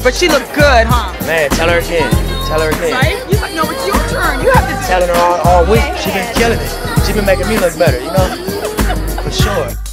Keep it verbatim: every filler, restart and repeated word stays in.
But she looked good, huh? Man, tell her again. Tell her again. Right? You like, no, it's your turn. You have to do it. Telling her all, all week. She been killing it. She been making me look better, you know? For sure.